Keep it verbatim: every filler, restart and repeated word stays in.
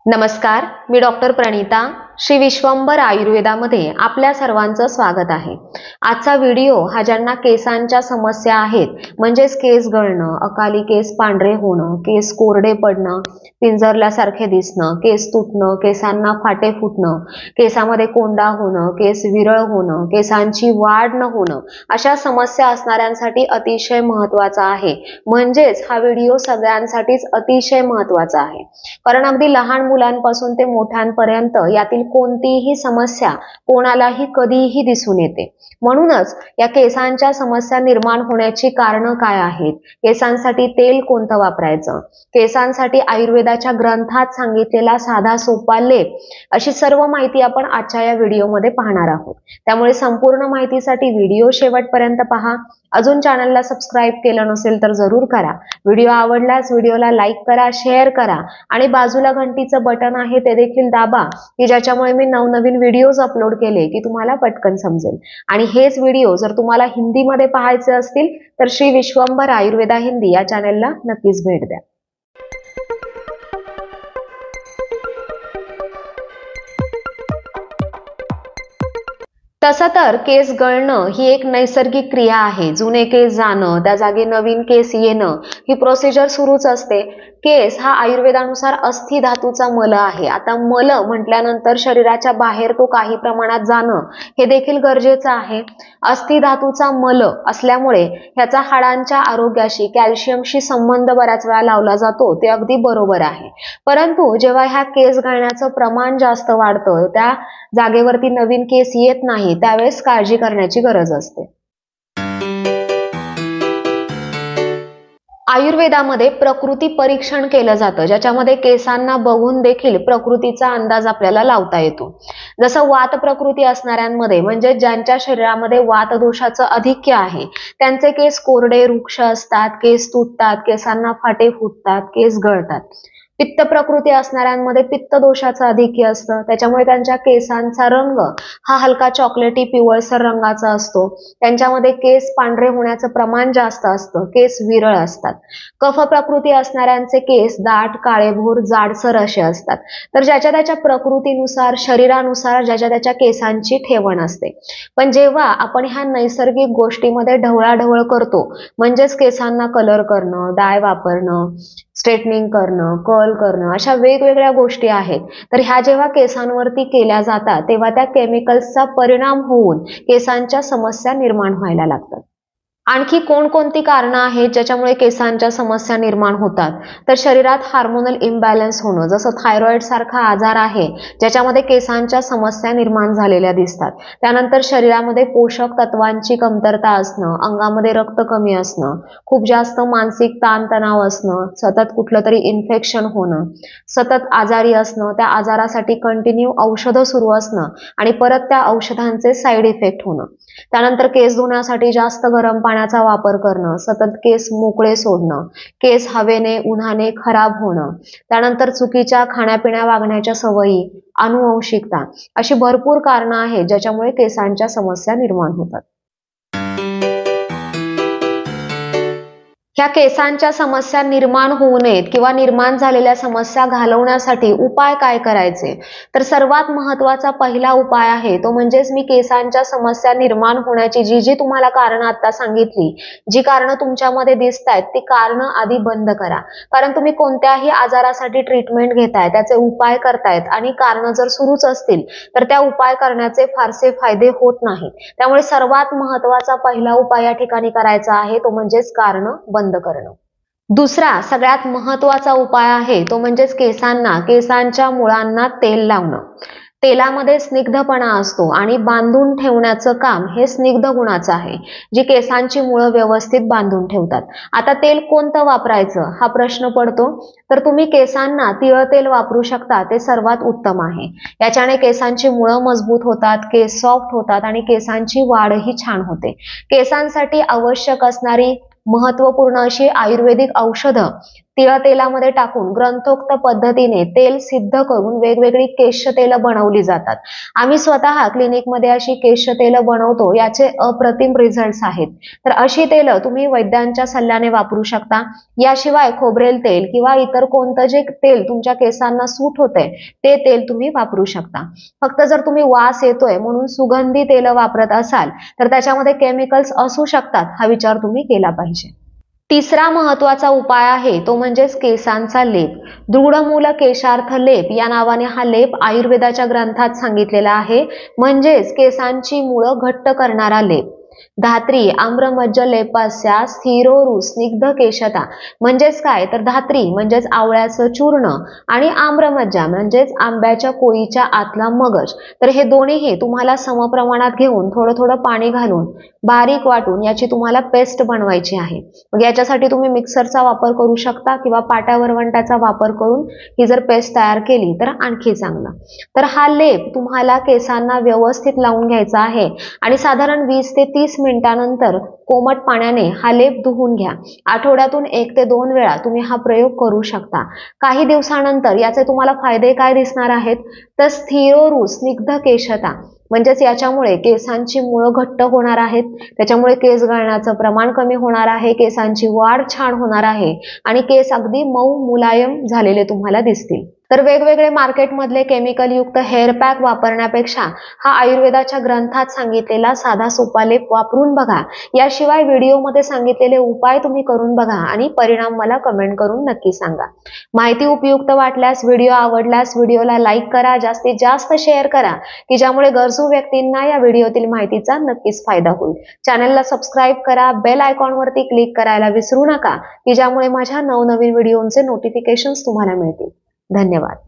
नमस्कार, मी डॉक्टर प्रणिता. श्री विश्वंभर आयुर्वेदामध्ये आपल्या सर्वांचं स्वागत आहे. आजचा व्हिडिओ हा ज्यांना केसांच्या समस्या आहेत, म्हणजेच केस गळणं, अकाली केस पांढरे होणं, केस कोरडे पडणं, पिंजरल्यासारखे दिसणं, केस तुटणं, केसांना फाटे फुटणं, केसामध्ये कोंडा होणं, केस विरळ होणं, केसांची वाढ न होणं, अशा समस्या असणाऱ्यांसाठी अतिशय महत्त्वाचा आहे. म्हणजेच हा व्हिडिओ सगळ्यांसाठीच अतिशय महत्त्वाचा आहे, कारण अगदी लहान मुलांपासून ते मोठ्यांपर्यंत यातील कोणतीही समस्या कोणालाही कधीही दिसून येते. म्हणूनच या केसांच्या समस्या निर्माण होण्याची कारणं काय आहेत, केसांसाठी तेल कोणतं वापरायचं, केसांसाठी आयुर्वेदाच्या ग्रंथात सांगितलेला साधा सोपा लेप, अशी सर्व माहिती आपण आजच्या या व्हिडिओमध्ये पाहणार आहोत. त्यामुळे संपूर्ण माहितीसाठी व्हिडिओ शेवटपर्यंत पहा. अजून चॅनलला सबस्क्राईब केलं नसेल तर जरूर करा. व्हिडिओ आवडल्यास व्हिडिओला लाईक करा, शेअर करा आणि बाजूला घंटीचं बटन आहे ते देखील दाबा, की ज्याच्यामुळे मी नवनवीन व्हिडिओज अपलोड केले की तुम्हाला पटकन समजेल. आणि हेच व्हिडिओ जर तुम्हाला हिंदीमध्ये पाहायचे असतील तर श्री विश्वंभर आयुर्वेदा हिंदी या चॅनलला नक्कीच भेट द्या. तसं तर केस गळणं ही एक नैसर्गिक क्रिया आहे. जुने केस जाणं, त्या जागी नवीन केस येणं, ही प्रोसिजर सुरूच असते. केस हा आयुर्वेदानुसार अस्थि धातूचा मल आहे. आता मल म्हटल्यानंतर शरीराच्या बाहेर तो काही प्रमाणात जाणं हे देखील गरजेचं आहे. अस्थि धातूचा मल असल्यामुळे ह्याचा हाडांच्या आरोग्याशी, कॅल्शियमशी संबंध बऱ्याच वेळा लावला जातो, ते अगदी बरोबर आहे. परंतु जेव्हा ह्या केस गळण्याचं प्रमाण जास्त वाढतं, त्या जागेवरती नवीन केस येत नाही, त्यावेळेस काळजी करण्याची गरज असते. आयुर्वेदामध्ये प्रकृती परीक्षण केलं जातं, ज्याच्यामध्ये केसांना बघून देखील प्रकृतीचा अंदाज आपल्याला लावता येतो. जसं वात प्रकृती असणाऱ्यांमध्ये, म्हणजे ज्यांच्या शरीरामध्ये वात दोषाचं आधिक्य आहे, त्यांचे केस कोरडे रुक्ष असतात, केस तुटतात, केसांना फाटे फुटतात, केस गळतात. पित्त प्रकृती असणाऱ्यांमध्ये पित्त दोषाचं आधिक्य असतं, त्याच्यामुळे त्यांच्या केसांचा रंग हा हलका चॉकलेटी पिवळसर रंगाचा असतो. त्यांच्यामध्ये केस पांढरे होण्याचं प्रमाण जास्त असतं, केस विरळ असतात. कफ प्रकृती असणाऱ्यांचे केस दाट, काळेभोर, जाडसर असे असतात. तर ज्याच्या त्याच्या प्रकृतीनुसार, शरीरानुसार ज्याच्या त्याच्या केसांची ठेवण असते. पण जेव्हा आपण ह्या नैसर्गिक गोष्टीमध्ये ढवळाढवळ करतो, म्हणजेच केसांना कलर करणं, डाय वापरणं, स्ट्रेटनिंग करणं, कर्ल करणं, अशा वेगवेगळ्या गोष्टी आहेत, तर ह्या जेव्हा केसांवरती केल्या जातात तेव्हा त्या केमिकल्सचा परिणाम होऊन केसांच्या समस्या निर्माण व्हायला लागतात. आणखी कोणकोणती कारणं आहेत ज्याच्यामुळे केसांच्या समस्या निर्माण होतात, तर शरीरात हार्मोनल इम्बॅलन्स होणं, जसं थायरॉइड सारखा आजार आहे ज्याच्यामध्ये केसांच्या समस्या निर्माण झालेल्या दिसतात. त्यानंतर शरीरामध्ये पोषक तत्वांची कमतरता असणं, अंगामध्ये रक्त कमी असणं, खूप जास्त मानसिक ताणतणाव असणं, सतत कुठलं तरी इन्फेक्शन होणं, सतत आजारी असणं, त्या आजारासाठी कंटिन्यू औषधं सुरू असणं आणि परत त्या औषधांचे साईड इफेक्ट होणं. त्यानंतर केस धुण्यासाठी जास्त गरम पाण्याचा वापर करणं, सतत केस मोकळे सोडणं, केस हवेने, उन्हाने खराब होणं, त्यानंतर चुकीच्या खाण्यापिण्या वागण्याच्या सवयी, अनुवंशिकता, अशी भरपूर कारणं आहेत ज्याच्यामुळे केसांच्या समस्या निर्माण होतात. ह्या केसांच्या समस्या निर्माण होऊ नयेत किंवा निर्माण झालेल्या समस्या घालवण्यासाठी उपाय काय करायचे, तर सर्वात महत्त्वाचा पहिला उपाय आहे तो म्हणजेच मी केसांच्या समस्या निर्माण होण्याची जी जी तुम्हाला कारणं आता सांगितली, जी कारणं तुमच्यामध्ये दिसत आहेत, ती कारणं आधी बंद करा. कारण तुम्ही कोणत्याही आजारासाठी ट्रीटमेंट घेताय, त्याचे उपाय करतायत आणि कारणं जर सुरूच असतील तर त्या उपाय करण्याचे फारसे फायदे होत नाहीत. त्यामुळे सर्वात महत्त्वाचा पहिला उपाय या ठिकाणी करायचा आहे तो म्हणजेच कारणं बंद करणं. दुसरा सगळ्यात महत्त्वाचा उपाय आहे तो म्हणजेच केसांना, केसांच्या मुळांना तेल लावणं. तेलामध्ये स्निग्धपणा असतो आणि बांधून ठेवण्याचं काम हे स्निग्ध गुणाचं आहे, जी केसांची मुळं व्यवस्थित बांधून ठेवतात. आता तेल कोणतं वापरायचं हा प्रश्न पडतो, तर तुम्ही केसांना तिळ तेल वापरू शकता, ते सर्वात उत्तम आहे. याच्याने केसांची मुळं मजबूत होतात, केस सॉफ्ट होतात आणि केसांची वाढही छान होते. केसांसाठी आवश्यक असणारी महत्त्वपूर्ण अशी आयुर्वेदिक औषधं तिळ तेलामध्ये टाकून ग्रंथोक्त पद्धतीने तेल सिद्ध करून वेगवेगळी केश तेल बनवली जातात। आम्ही स्वतः क्लिनिकमध्ये अशी केश तेल बनवतो, याचे अप्रतिम रिझल्ट्स आहेत। तर अशी तेल तुम्ही वैद्यांच्या सल्ल्याने वापरू शकता। याशिवाय खोबरेल तेल किंवा इतर कोणतं जे तेल तुमच्या केसांना सूट होते ते तेल तुम्ही वापरू शकता। फक्त जर तुम्ही वास येतोय म्हणून सुगंधी तेल वापरत असाल तर त्याच्यामध्ये केमिकल्स असू शकतात, हा विचार तुम्ही केला पाहिजे। तिसरा महत्वाचा उपाय आहे तो म्हणजे केसांचा लेप। दृढमूल केशार्थ लेप या नावाने हा लेप आयुर्वेदाच्या ग्रंथात सांगितलेला आहे, म्हणजेच केसांची मुळं घट्ट करणारा लेप। धात्री आम्रमज्ज लेपस्या स्थिरोरु स्निग्ध केशता, म्हणजेच काय तर धात्री म्हणजेच आवळ्याचं चूर्ण आणि आम्रमज्जा म्हणजेच आंब्याच्या कोळीच्या आतला मगज, तर हे दोन्हीही तुम्हाला समप्रमाणात घेऊन थोडं थोडं पाणी घालून बारीक वाटून याची तुम्हाला पेस्ट बनवायची आहे। मग याच्यासाठी तुम्ही मिक्सरचा वापर करू शकता किंवा पाट्या वरवंट्याचा वापर करून ही जर पेस्ट तयार केली तर आणखी चांगलं। तर हा लेप तुम्हाला केसांना व्यवस्थित लावून घ्यायचा आहे आणि साधारण वीस ते तीस मिनिटांनंतर कोमट पाण्याने हा लेप धुवून घ्या। आठवड्यातून एक ते दोन वेळा तुम्ही हा प्रयोग करू शकता। काही दिवसानंतर याचे तुम्हाला फायदे काय दिसणार आहेत तर स्थिरोरु स्निग्ध केशता, म्हणजेच याच्यामुळे केसांची मुळं घट्ट होणार आहेत, त्याच्यामुळे केस गळण्याचं प्रमाण कमी होणार आहे, केसांची वाढ छान होणार आहे आणि केस अगदी मऊ मुलायम झालेले तुम्हाला दिसतील। तर वेगवेगळे मार्केटमधले केमिकल युक्त हेअर पॅक वापरण्यापेक्षा हा आयुर्वेदाच्या ग्रंथात सांगितलेला साधा सोपा लेप वापरून बघा। याशिवाय व्हिडिओमध्ये सांगितलेले उपाय तुम्ही करून बघा आणि परिणाम मला कमेंट करून नक्की सांगा। माहिती उपयुक्त वाटल्यास, व्हिडिओ आवडल्यास व्हिडिओला लाईक करा, जास्तीत जास्त शेअर करा की ज्यामुळे गरजू व्यक्तींना या व्हिडिओतील माहितीचा नक्कीच फायदा होईल। चॅनलला सबस्क्राईब करा, बेल आयकॉनवरती क्लिक करायला विसरू नका की ज्यामुळे माझ्या नवनवीन व्हिडिओंचे नोटिफिकेशन्स तुम्हाला मिळतील। धन्यवाद।